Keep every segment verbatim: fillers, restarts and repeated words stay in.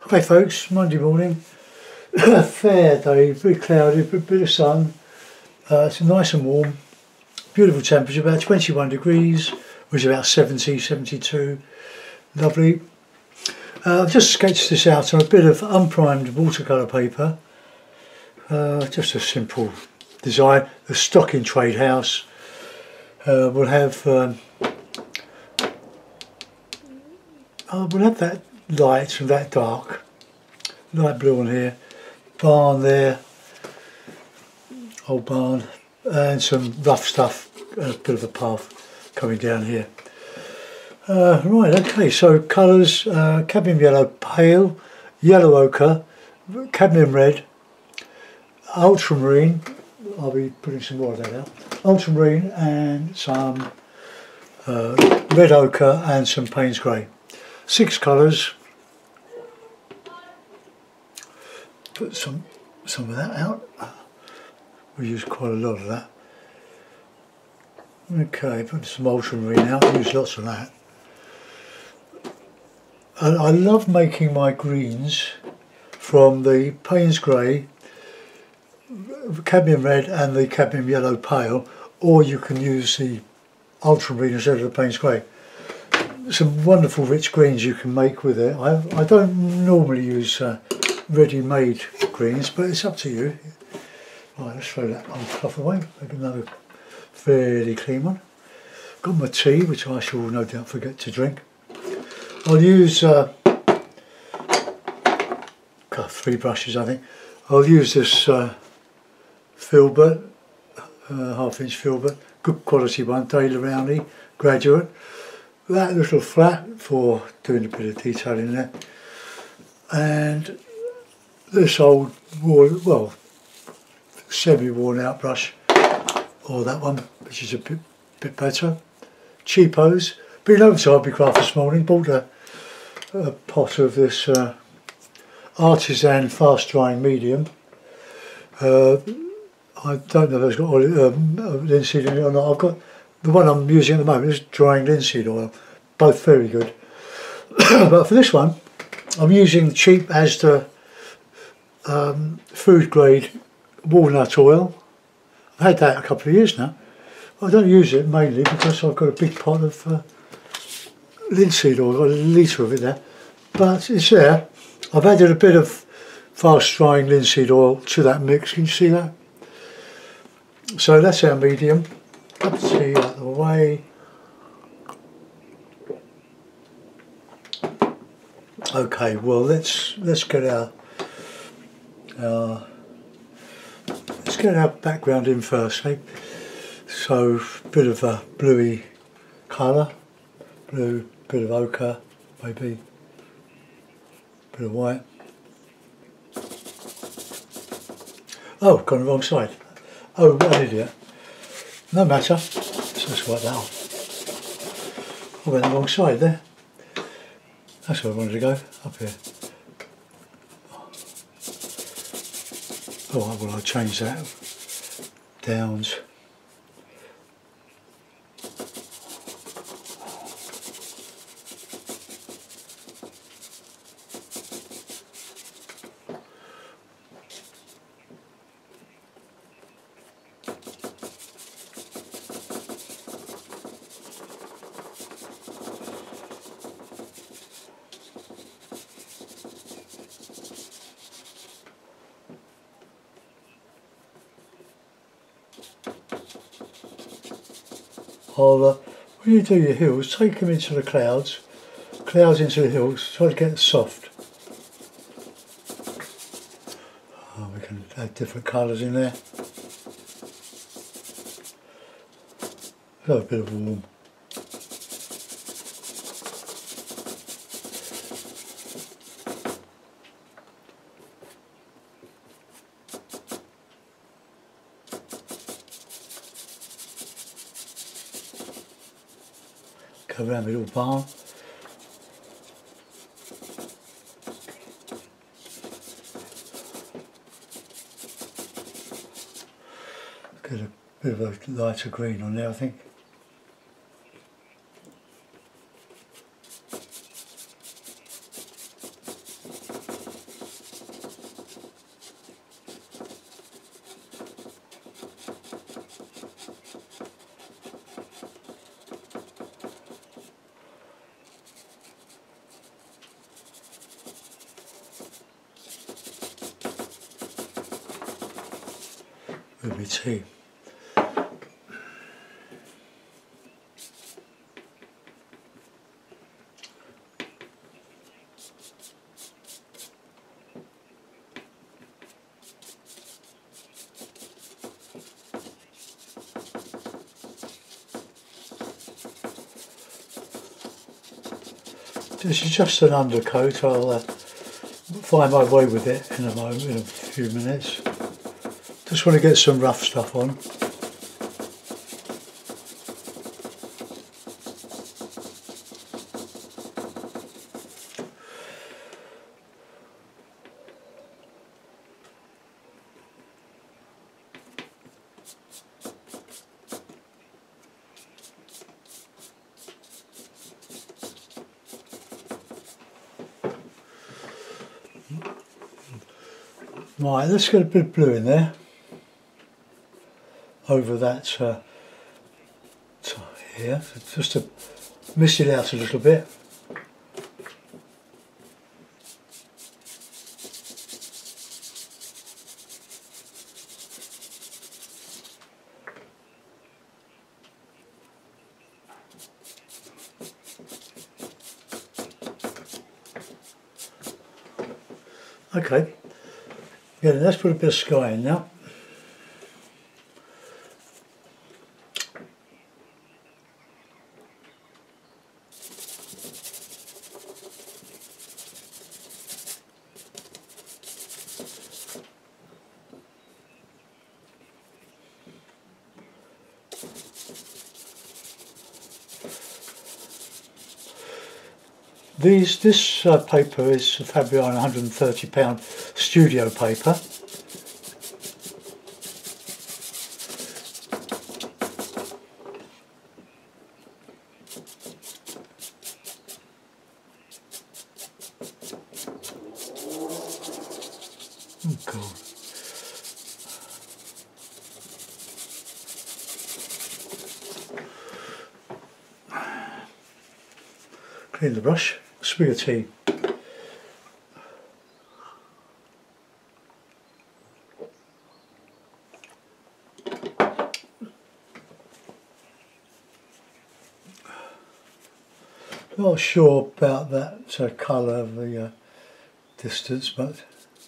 Hi folks, Monday morning, fair day, very cloudy, but a bit of sun, uh, it's nice and warm, beautiful temperature, about twenty-one degrees, which is about seventy, seventy-two, lovely. Uh, I've just sketched this out on a bit of unprimed watercolour paper, uh, just a simple design. The stock in Trade House uh, will have, um, uh, we'll have that light and that dark, light blue on here, barn there, old barn, and some rough stuff, a bit of a path coming down here. Uh, right, okay, so colours, uh, cadmium yellow pale, yellow ochre, cadmium red, ultramarine, I'll be putting some more of that out, ultramarine and some uh, red ochre and some Payne's grey. Six colours. Put some some of that out. We use quite a lot of that. Okay, put some ultramarine out. We use lots of that. And I love making my greens from the Payne's grey, cadmium red and the cadmium yellow pale, or you can use the ultramarine instead of the Payne's grey. Some wonderful rich greens you can make with it. I, I don't normally use uh, ready-made greens, but it's up to you. Right, let's throw that old cloth away, make another fairly clean one. Got my tea, which I shall no doubt forget to drink. I'll use uh, got three brushes I think. I'll use this uh, filbert, uh, half inch filbert, good quality one, Daler Rowney Graduate. That little flat for doing a bit of detail in there. And this old, worn, well, semi-worn out brush, or that one, which is a bit, bit better. Cheapos. Been over to Hobbycraft this morning, bought a, a pot of this uh, artisan fast drying medium. Uh, I don't know if it's got oil, um, linseed in it or not. I've got the one I'm using at the moment is drying linseed oil, both very good. But for this one, I'm using cheap Asda um, food grade walnut oil. I've had that a couple of years now. I don't use it mainly because I've got a big pot of uh, linseed oil, got a litre of it there, but it's there. I've added a bit of fast drying linseed oil to that mix, can you see that? So that's our medium. Cup of tea out of the way. Okay, well let's let's get our our let's get our background in first, eh? So a bit of a bluey colour, blue, bit of ochre, maybe bit of white. Oh, gone the wrong side. Oh, what an idiot. No matter, so let's wipe that off. I went the wrong side there. That's where I wanted to go, up here. Oh, well, I'll change that. Downs. I'll, uh, when you do your hills, take them into the clouds, clouds into the hills, try to get it soft. Oh, we can add different colours in there. Got a bit of warm. Go around the little barn. Get a bit of a lighter green on there, I think. with my tea. This is just an undercoat. I'll uh, find my way with it in a moment, in a few minutes. Just want to get some rough stuff on. Right, let's get a bit of blue in there over that uh, here, just to mist it out a little bit. Okay. Yeah, let's put a bit of sky in now. These, this uh, paper is Fabriano one hundred and thirty pound studio paper. Oh God. Clean the brush, swig of tea. Not sure about that uh, colour of the uh, distance, but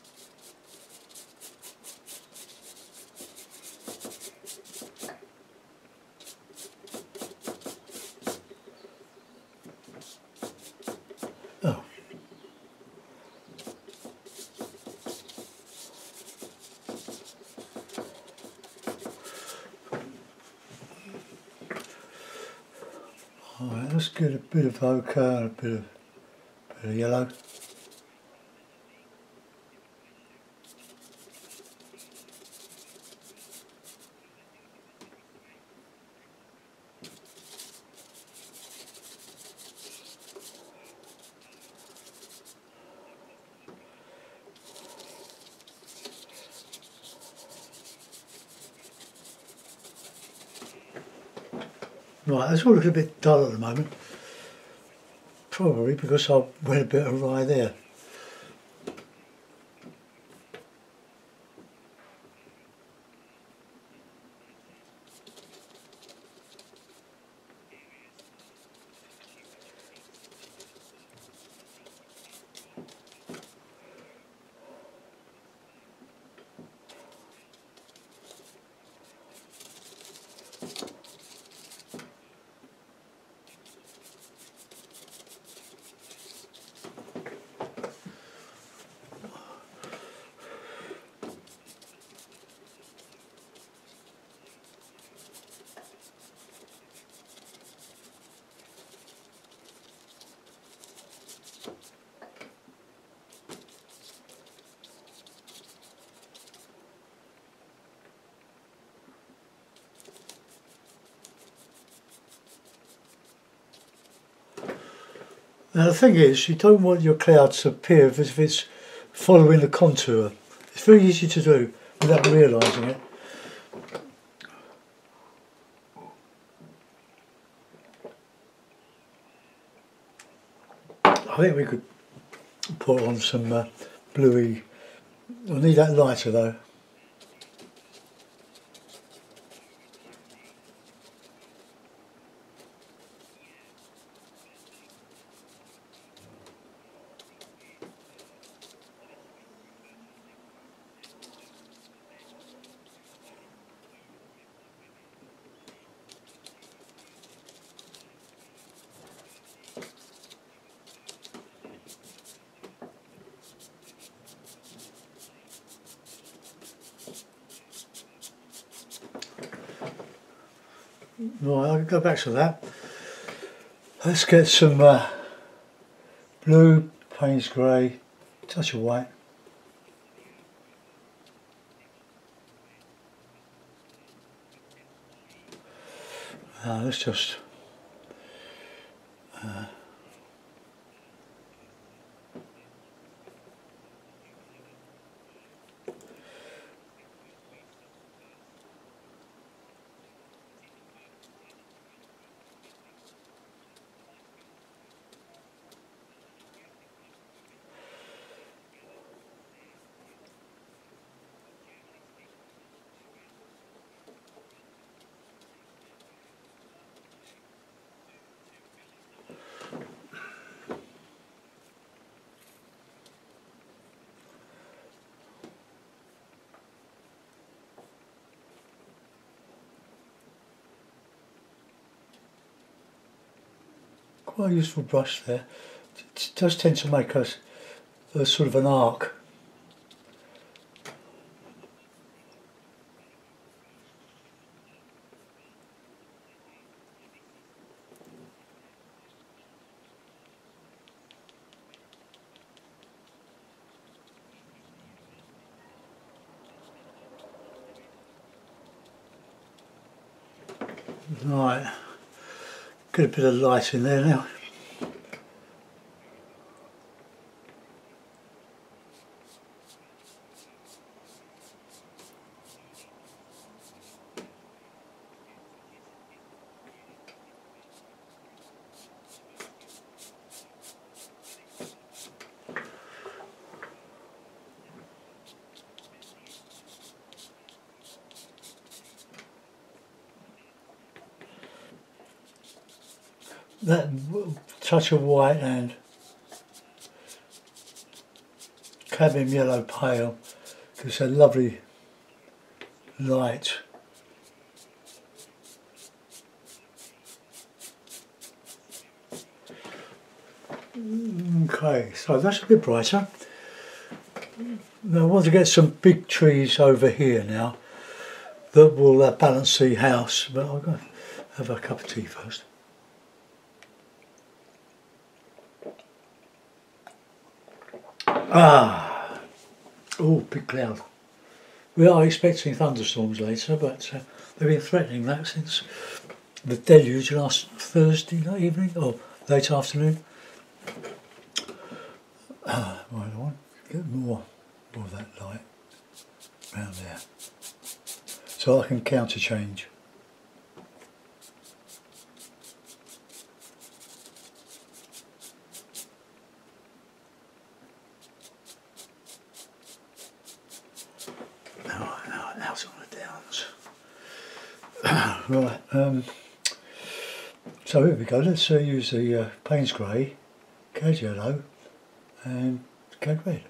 oh. Alright, let's get a bit of ochre and a bit of, bit of yellow. Right, that's all looking a bit dull at the moment. Probably because I went a bit awry there. Now the thing is, you don't want your cloud to appear as if it's following the contour. It's very easy to do without realising it. I think we could put on some uh, bluey. I need that lighter though. Right, I'll go back to that. Let's get some uh, blue, Payne's grey, touch of white. Uh, let's just uh, quite a useful brush there. It does tend to make us a sort of an arc. Right, get a bit of light in there now. That touch of white and cadmium yellow pale gives a lovely light. Okay, so that's a bit brighter. Now I want to get some big trees over here now that will uh, balance the house, but I'll go have a cup of tea first. Ah, oh, big cloud. We are expecting thunderstorms later, but uh, they've been threatening that since the deluge last Thursday night evening or late afternoon. Ah, right, I want to get more, more of that light around there, so I can counter change. Out on the downs. Right, um, so here we go. Let's uh, use the uh, Payne's grey, cad yellow, and cad red.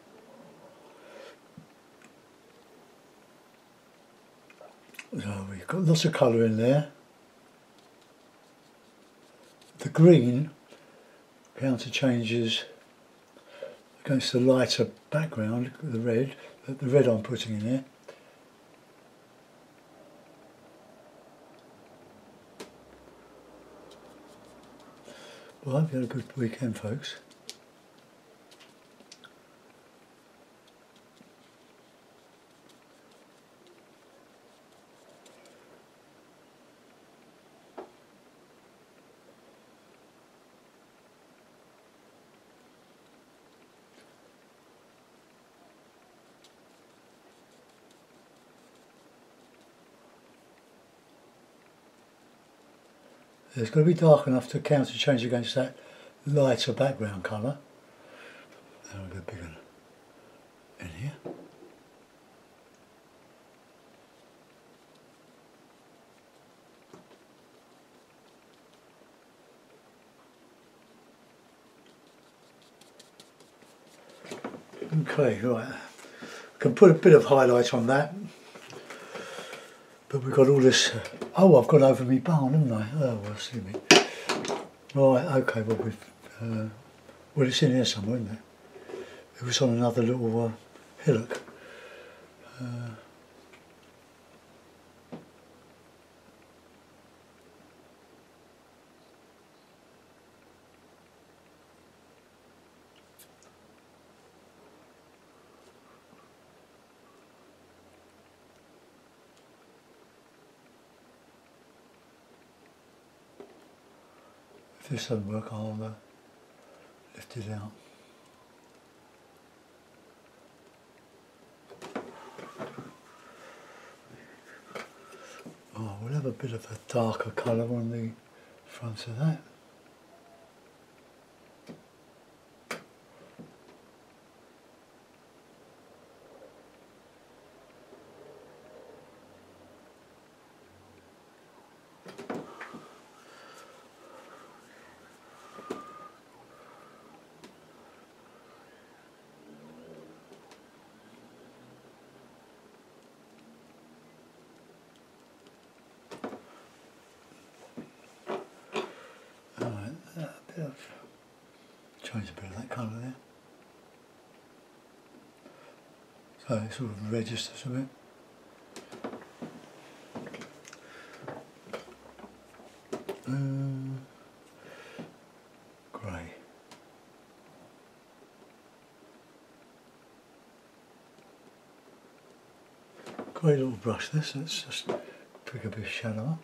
So we've got lots of colour in there. The green counter changes against the lighter background, the red, the red I'm putting in there. Well, I hope you had a good weekend, folks. It's got to be dark enough to counter change against that lighter background colour. And I'll go bigger in here. Okay, right. I can put a bit of highlight on that. But we've got all this. Uh, oh, I've gone over my barn, haven't I? Oh, well, see me. Right, okay, well, we've. Uh, well, it's in here somewhere, isn't it? It was on another little uh, hillock. Uh, If this doesn't work, I'll uh, lift it out. Oh, we'll have a bit of a darker colour on the front of that. Change a bit of that colour there. So it sort of registers a bit. Um, grey. Grey little brush this, let's just pick a bit of shadow up.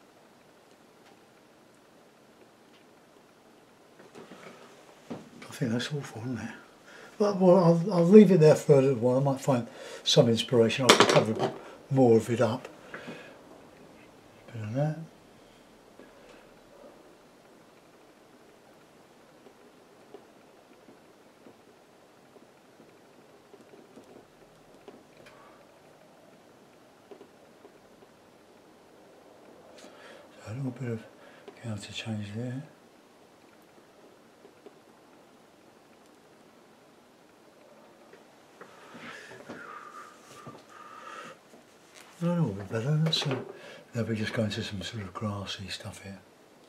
I think that's awful, isn't it? But well, I'll, I'll leave it there for a little while. I might find some inspiration. I can cover more of it up. A bit of that. So a little bit of counter change there. A little bit better. Let's, uh, now we're just going to some sort of grassy stuff here.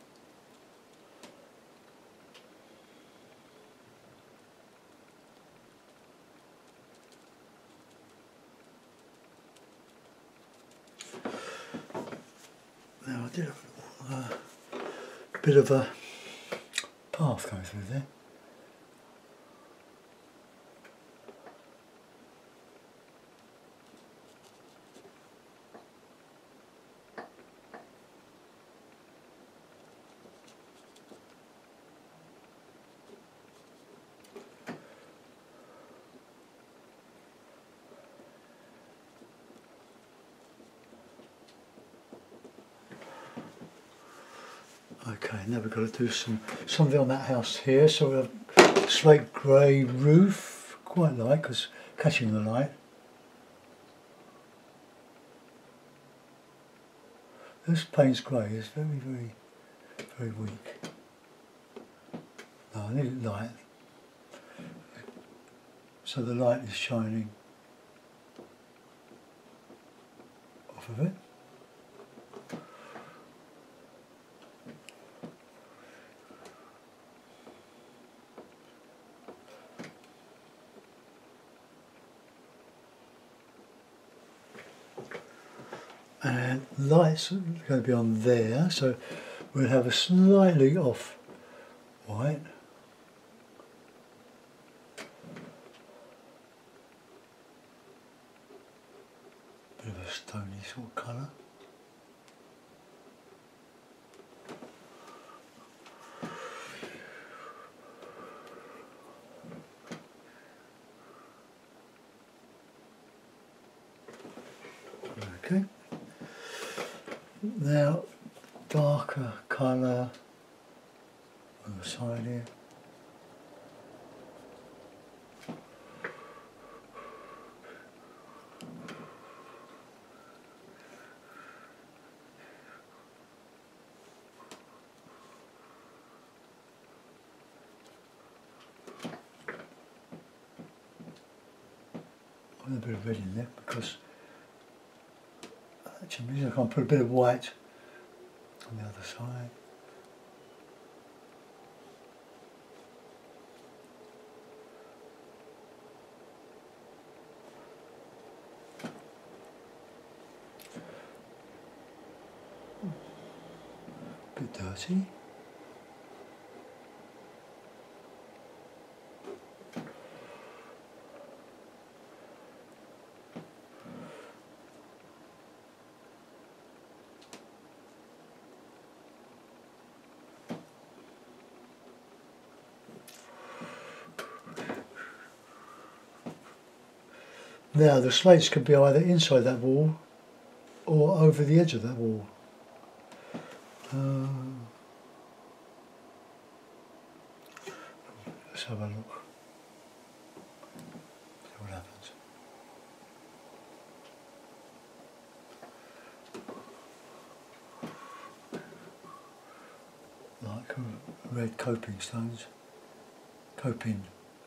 Now I did a, uh, a bit of a path going through there. Okay, now we've got to do some something on that house here. So we have slate grey roof, quite light because catching the light. This Payne's grey is very, very, very weak. No, I need it light. So the light is shining off of it. And lights are going to be on there, so we'll have a slightly off white. Bit of a stony sort of colour. Okay. Now, darker colour on the side here. A bit of red in there because actually I can put a bit of white on the other side. A bit dirty. Now the slates can be either inside that wall or over the edge of that wall. Um, let's have a look. See what happens. Like red coping stones. Coping.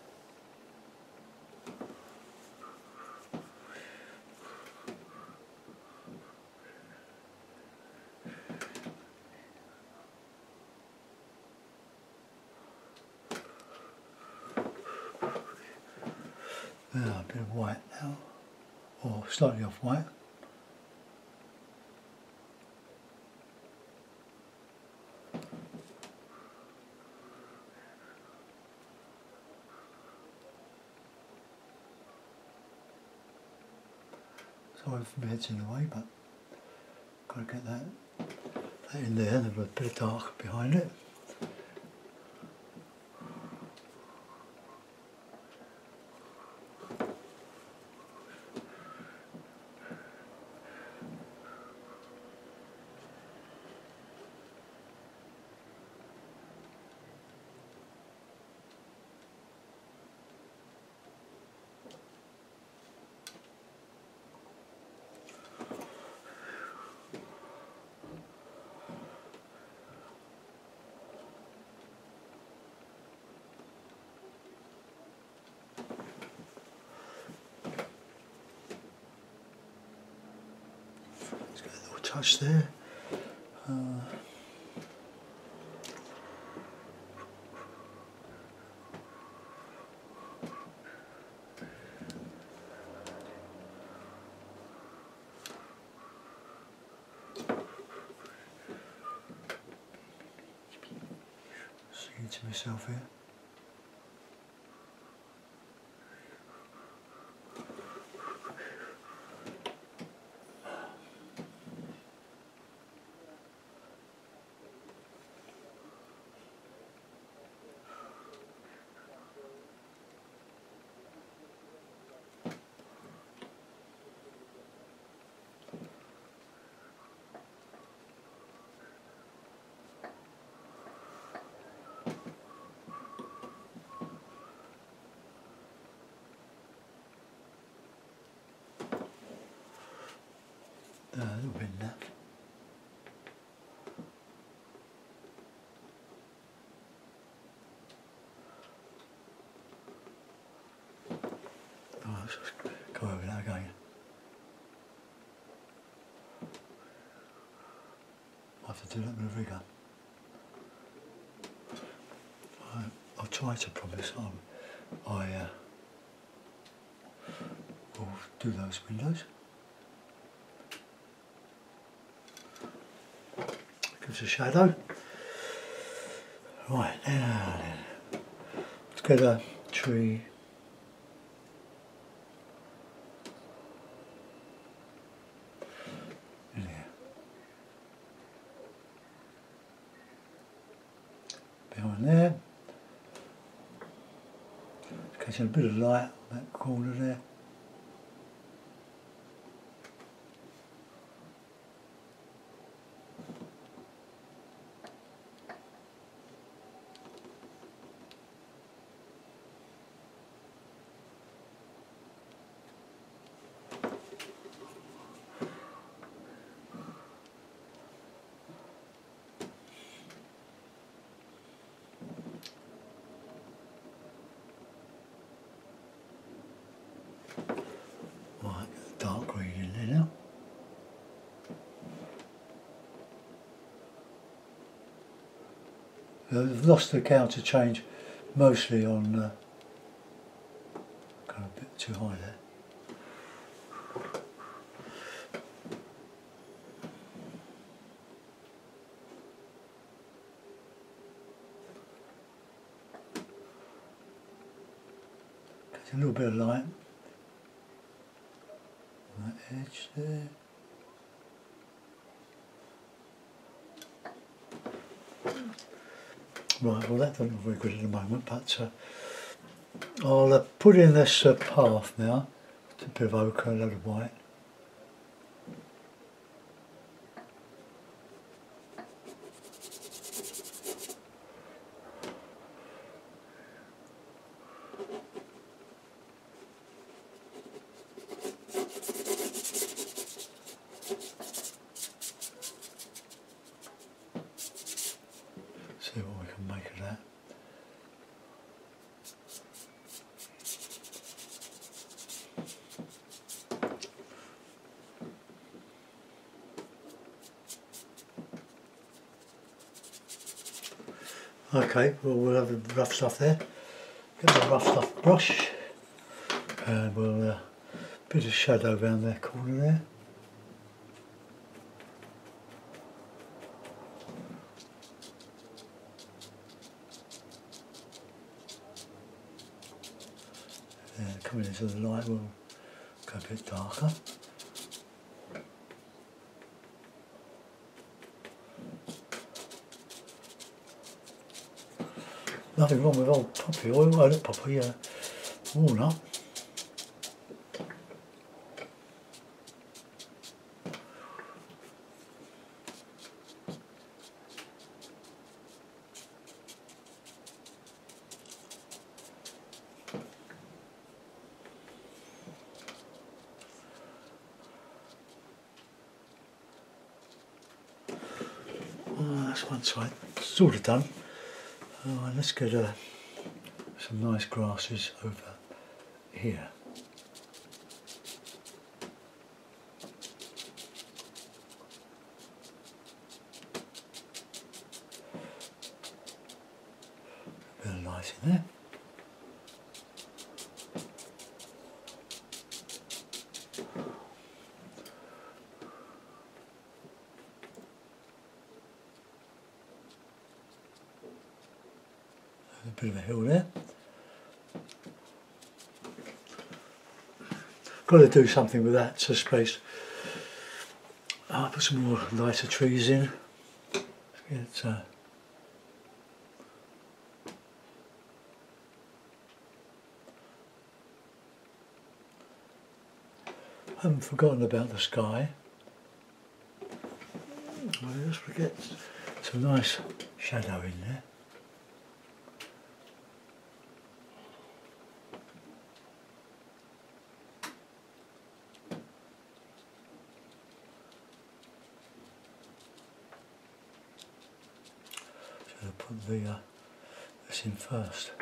Now a bit of white now, or slightly off white. Sorry if my head's in the way, but got to get that, that in there, and a bit of dark behind it. Let's get a little touch there. Uh, Singing to myself here. Uh, a little bit in that. Oh, let's just go over that again. I have to do that with a rigger. I, I'll try to promise I'll, I uh, will do those windows. Gives a shadow. Right, now then. Let's get a tree. In here. Behind there. Catching a bit of light on that corner there. Right, dark green in there now. I've lost the counter change mostly on uh, kind of a bit too high there. Catch a little bit of light on that edge there. Right, well that doesn't look very good at the moment, but uh, I'll uh, put in this uh, path now It's a bit of ochre, a load of white. See what we can make of that. Okay, well we'll have the rough stuff there. Get the rough stuff brush and we'll uh, bit of shadow around that corner there. And coming into the light we'll go a bit darker. Nothing wrong with old poppy oil, oh not poppy, uh, walnut. Oh, that's one side, sort of done. Oh, let's get uh, some nice grasses over here. A bit of light in there. A bit of a hill there. Got to do something with that to space. I'll put some more lighter trees in. It's, uh, I haven't forgotten about the sky. I just forget some nice shadow in there. I'll put the, uh, this in first.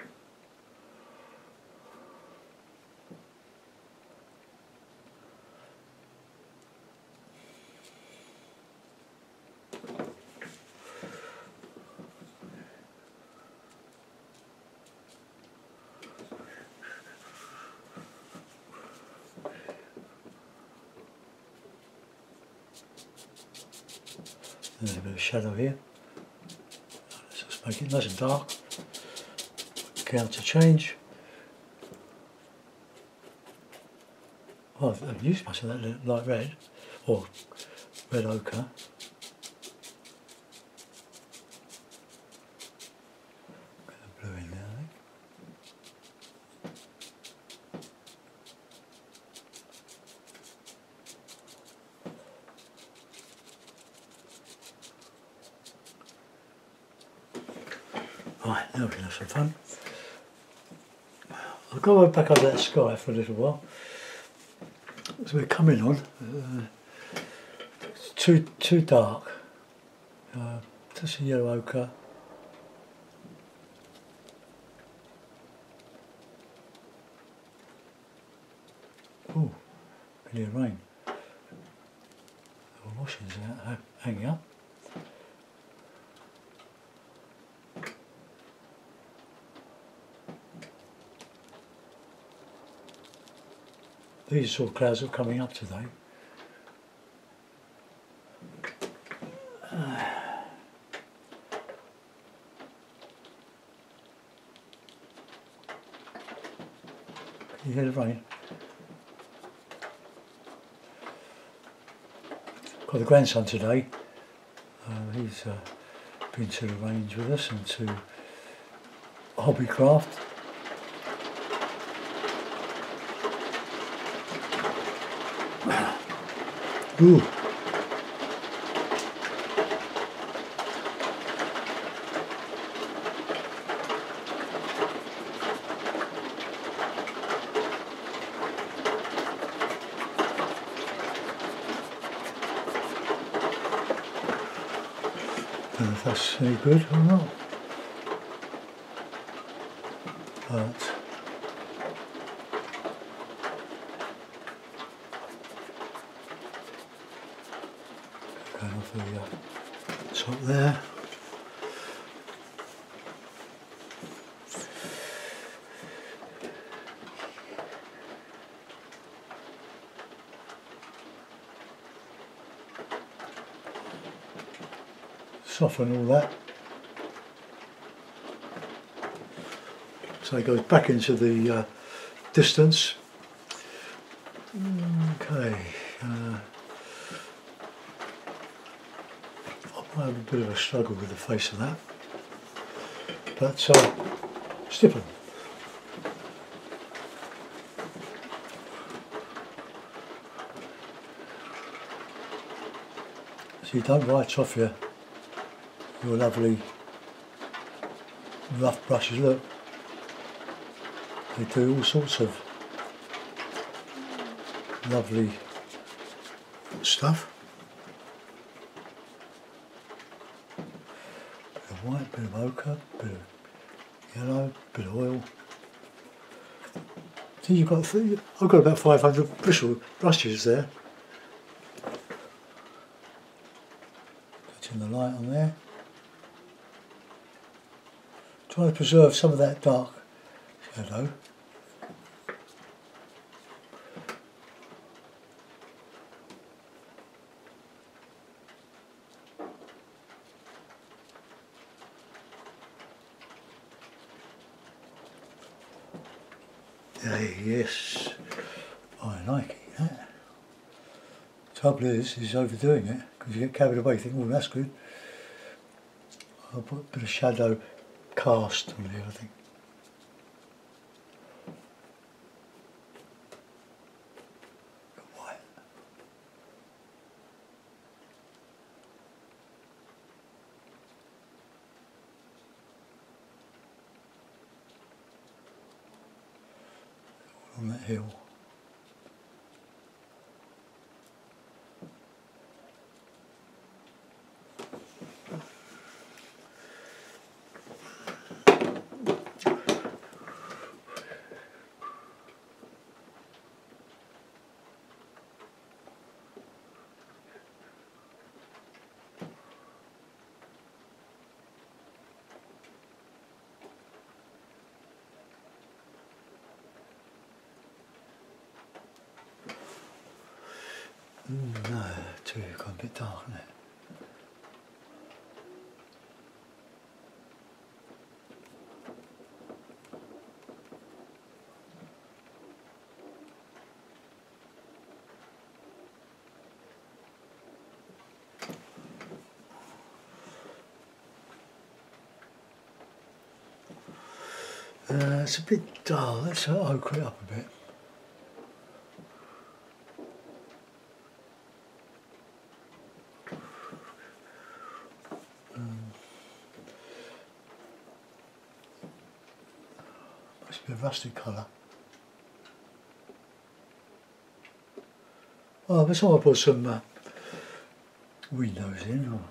There's a bit of shadow here. Let's just make it nice and dark. Counter change. Oh, I've used much of that light red, or red ochre. Get the blue in there, I think. Right, now we can have some fun. I'll go back over that sky for a little while. So we're coming on. Uh, it's too too dark. Uh, just a yellow ochre. Oh, can hear rain. The washing's out, hanging up. These sort of clouds are coming up today. Uh, can you hear the rain? Got the grandson today. Uh, he's uh, been to the range with us and to Hobbycraft. Ooh. Don't know if that's any good or not. But going off the uh, top there. Soften all that. So it goes back into the uh, distance. Okay. Uh, I have a bit of a struggle with the face of that, but uh, stiffen. So you don't write off your your lovely rough brushes. Look, they do all sorts of lovely stuff. Bit of white, bit of ochre, bit of yellow, bit of oil. See, you've got th I've got about five hundred bristle brushes there. Putting the light on there. Trying to preserve some of that dark shadow. Hey, yes, I like it. Yeah. Trouble is, is overdoing it because you get carried away. You think, oh, that's good. I'll put a bit of shadow cast on here, I think. White. On that hill. Mm, no, too got a bit dark, isn't it? Uh, it's a bit dull. Let's ochre it up a bit. Must be a rusty colour. Oh, but someone put some uh, windows in. Or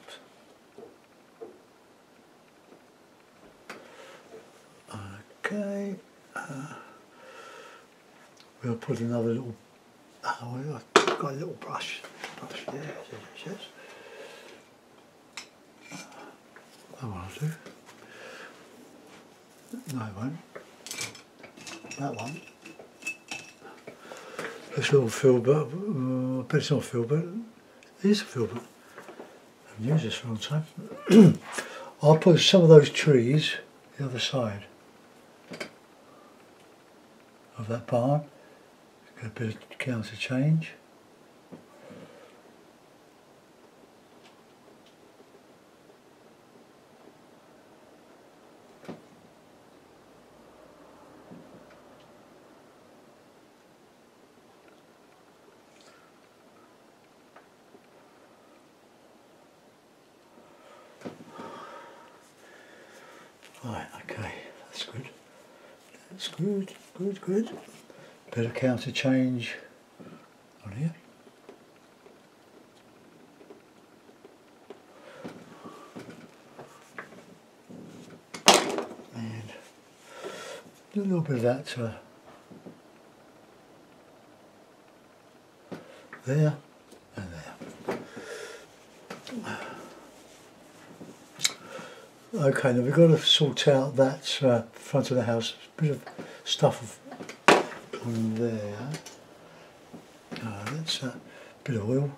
okay. Uh, we'll put another little. Oh, I've got a little brush. Brush there. Yes, yes. That one will do. No, it won't. That one. This little filbert, uh, but it's not filbert. It is a filbert. I haven't used this for a long time. I'll put some of those trees the other side of that barn. Get a bit of counter change. Right, okay, that's good. That's good, good, good. Bit of counter change on here. And a little bit of that uh, there and there. Okay, now we've got to sort out that uh, front of the house. A bit of stuff on there. Uh, that's a bit of oil.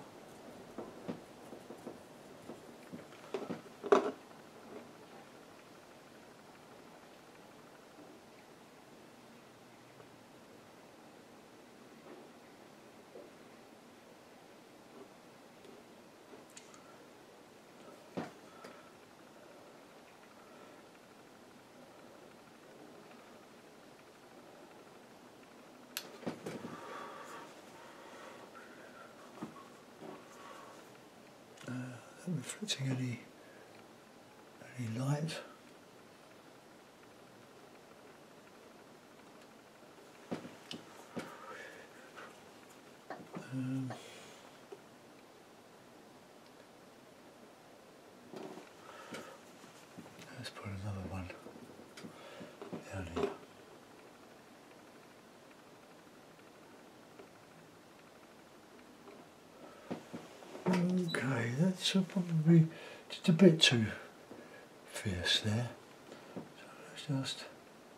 Not reflecting any any light. Um, let's put another one down here. Okay, that's uh, probably just a bit too fierce there. So let's just,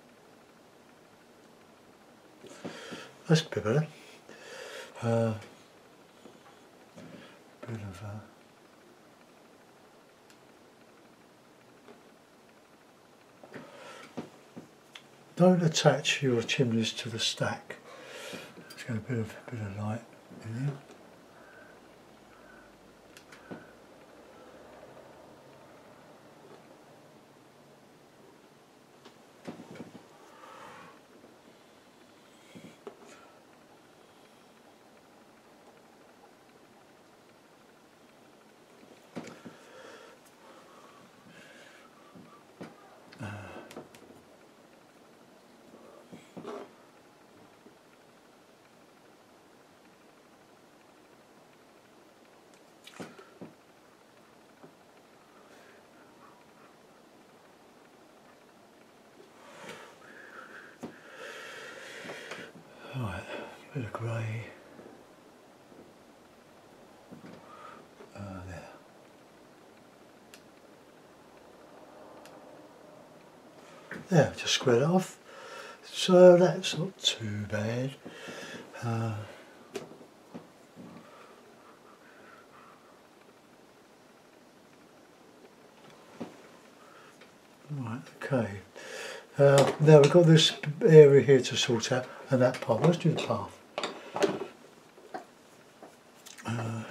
that's a bit better. Uh, bit of uh, don't attach your chimneys to the stack. Let's get a bit of bit of light in there. Right, a bit of grey. Uh, there. There, just square it off. So that's not too bad. Uh, right, okay. Uh, now we've got this area here to sort out, and that path. Let's do the path. Uh,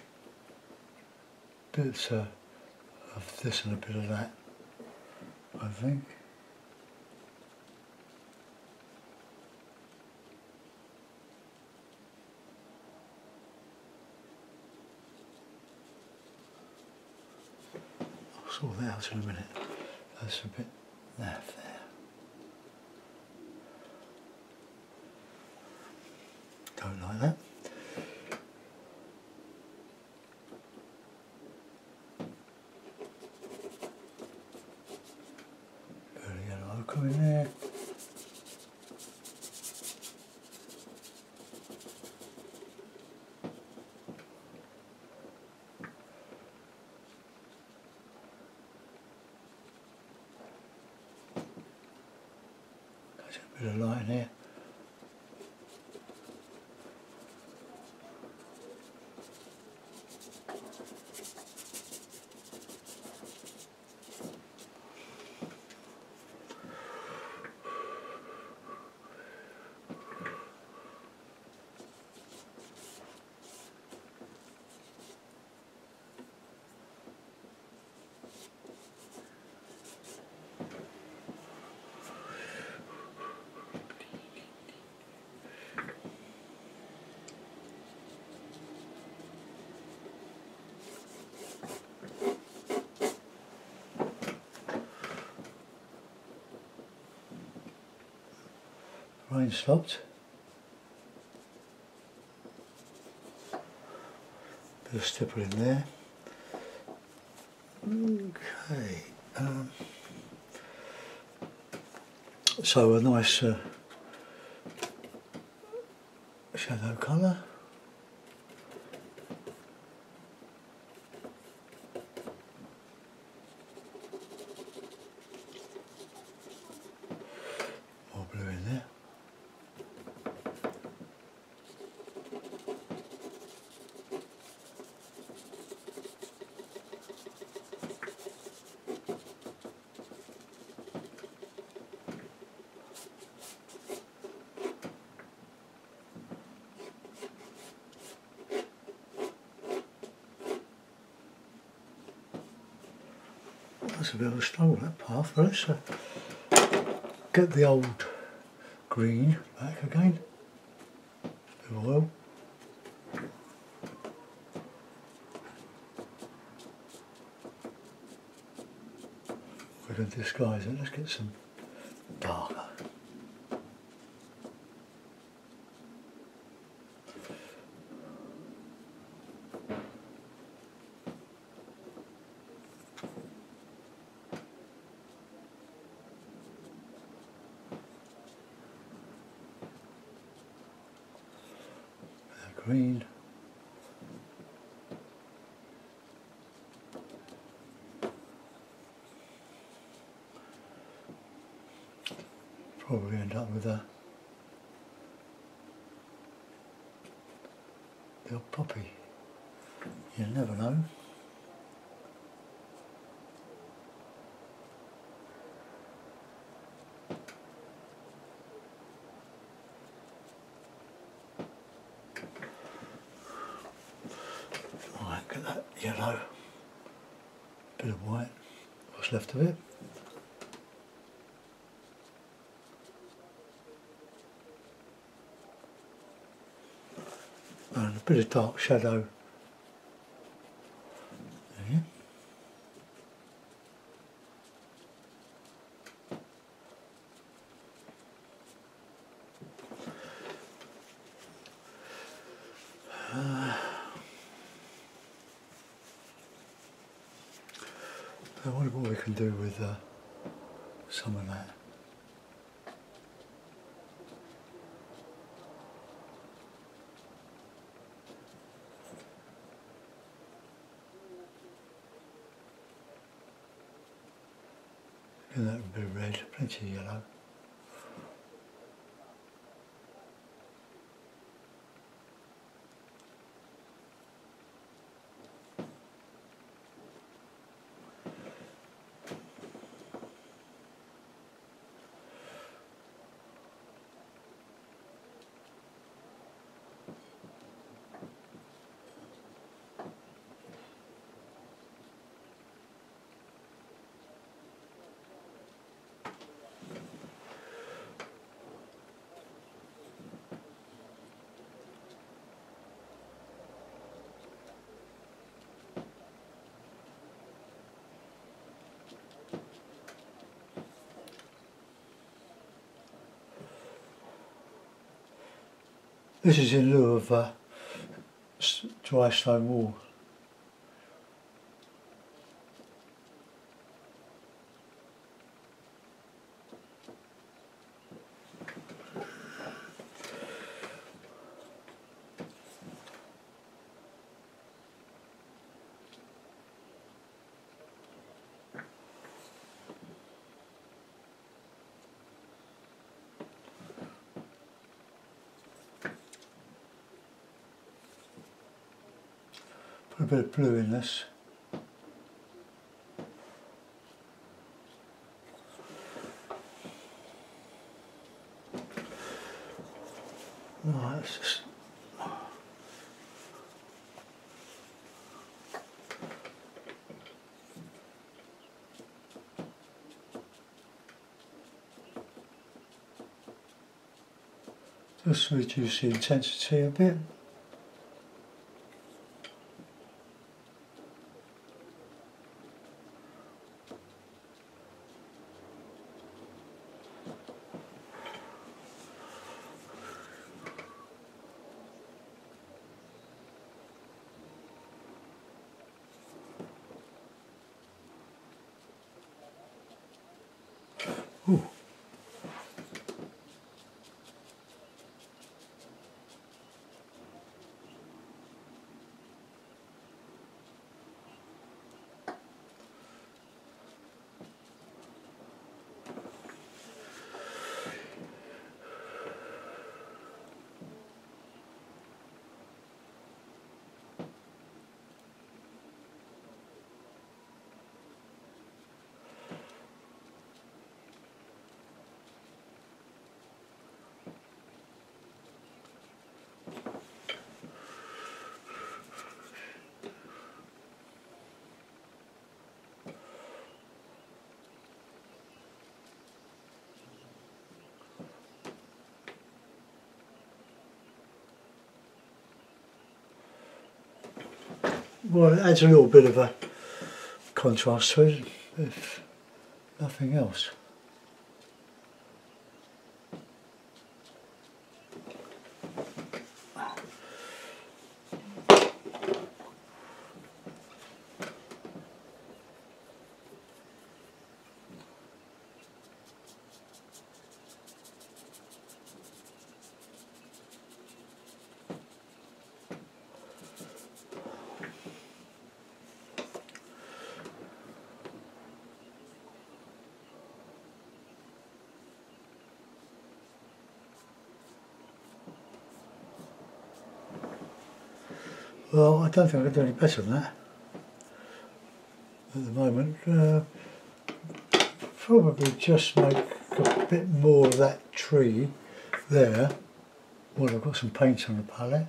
bits uh, of this and a bit of that, I think. I'll sort that out in a minute. That's a bit naff there. Don't like that. Bit of yellow ochre in there. There's a bit of light in here. Rain stopped. Bit of stipple in there. Okay. Um, so a nice uh, shadow colour. More blue in there. That's a bit of a struggle, that path, but let's uh, get the old green back again. Bit of oil. We can disguise it. Let's get some darker. Green. Probably end up with a little poppy. You never know. Right, get that yellow, bit of white, what's left of it. And a bit of dark shadow there. Uh, I wonder what we can do with uh, some of that. And that would be red, plenty of yellow. This is in lieu of uh, dry stone wall. Put a bit of blue in this. Right, let's just just reduce the intensity a bit. well, it adds a little bit of a contrast to it, if nothing else. Well, I don't think I can do any better than that at the moment. Uh, probably just make a bit more of that tree there. Well, I've got some paint on the palette.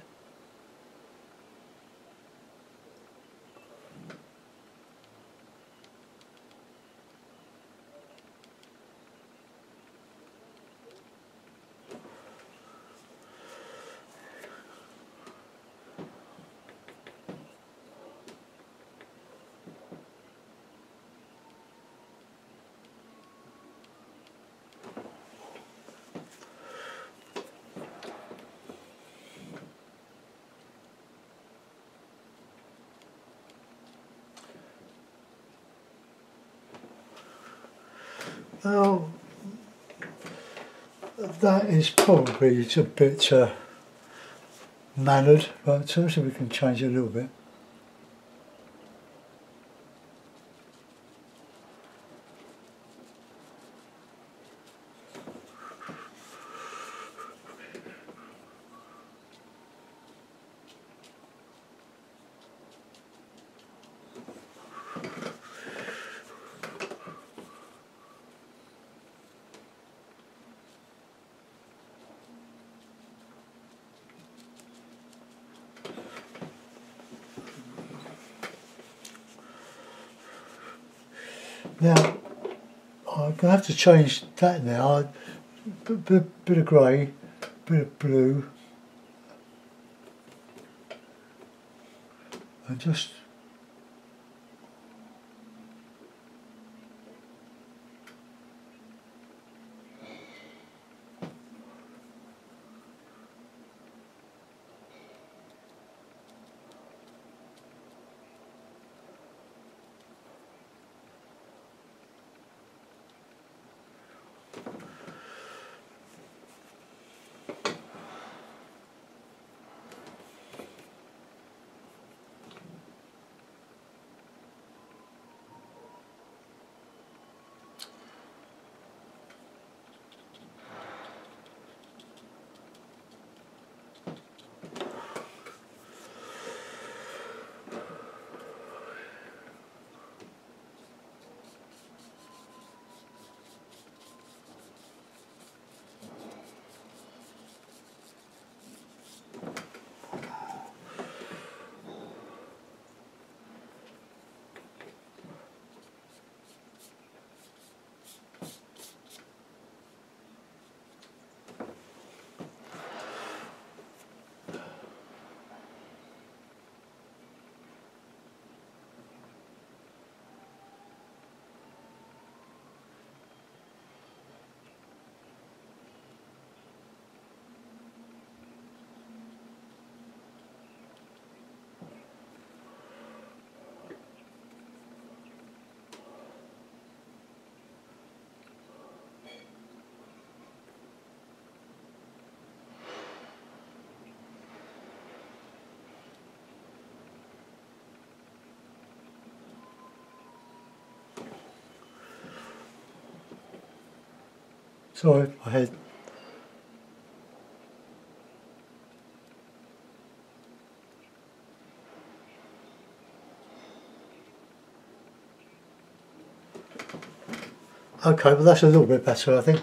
Well, that is probably a bit uh, mannered, but uh, so we can change it a little bit. Now, I'm going to have to change that now. Bit, bit, bit of grey, bit of blue, and just sorry, I had okay, well that's a little bit better, I think.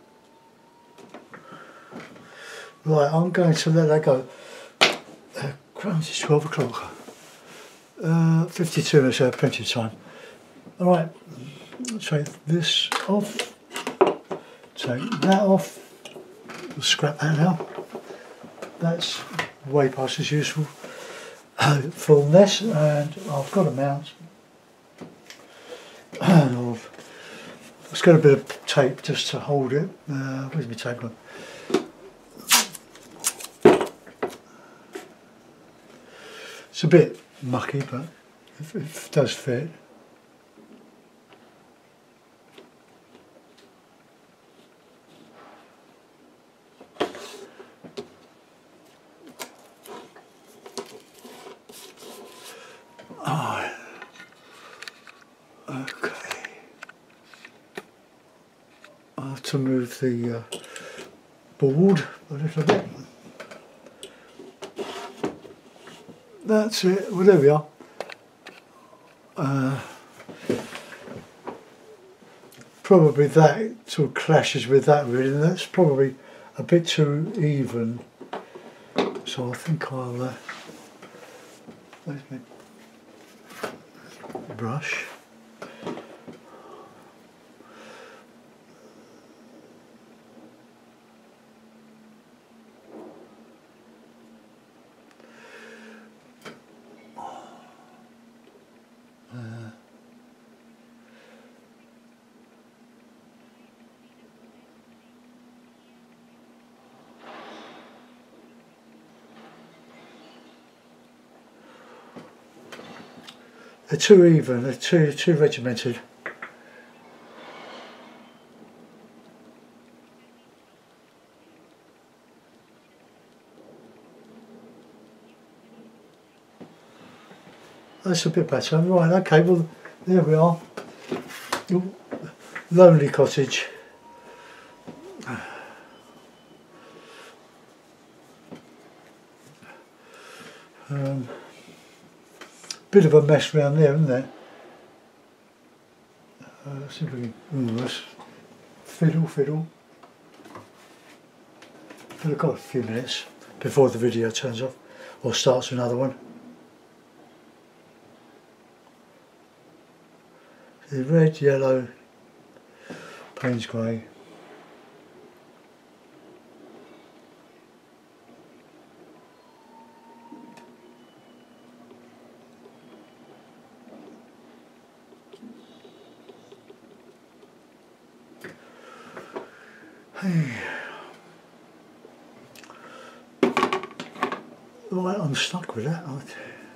Right, I'm going to let that go. Uh, Crumbs, it's twelve o'clock. Uh, fifty-two minutes, uh, plenty of time. Alright, take this off. Take that off. We'll scrap that now. That's way past as useful uh, for this, and I've got a mount. And I've it's got a bit of tape just to hold it. Uh, where's my tape on? It's a bit mucky, but it, it does fit. Oh, okay. I have to move the uh, board a little bit. That's it. Well, there we are. Uh, probably that sort of clashes with that really, and that's probably a bit too even. So I think I'll. Uh, where's my brush? They're too even, they're too, too regimented. That's a bit better. Right, okay, well, there we are. Ooh, Lonely Cottage. Um, Bit of a mess around there, isn't there? Uh, let's see if we can. Ooh, let's fiddle, fiddle. We've got a few minutes before the video turns off or starts another one. The red, yellow, Payne's grey. Hey. Right, I'm stuck with that, aren't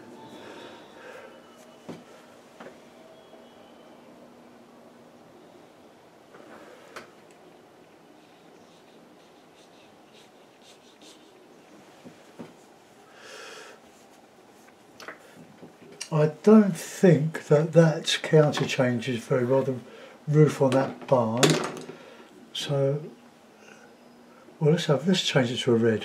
I? I don't think that that counter changes very well the roof on that barn. So, well, let's have let's change it to a red.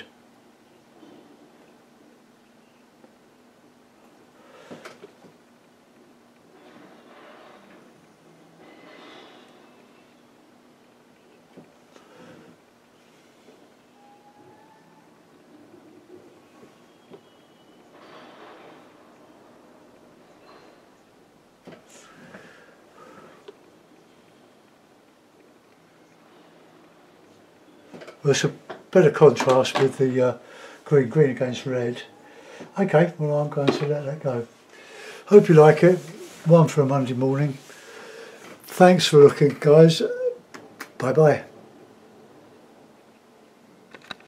Well, it's a better contrast with the uh, green, green against red. Okay, well I'm going to let that go. Hope you like it. One for a Monday morning. Thanks for looking, guys. Bye bye.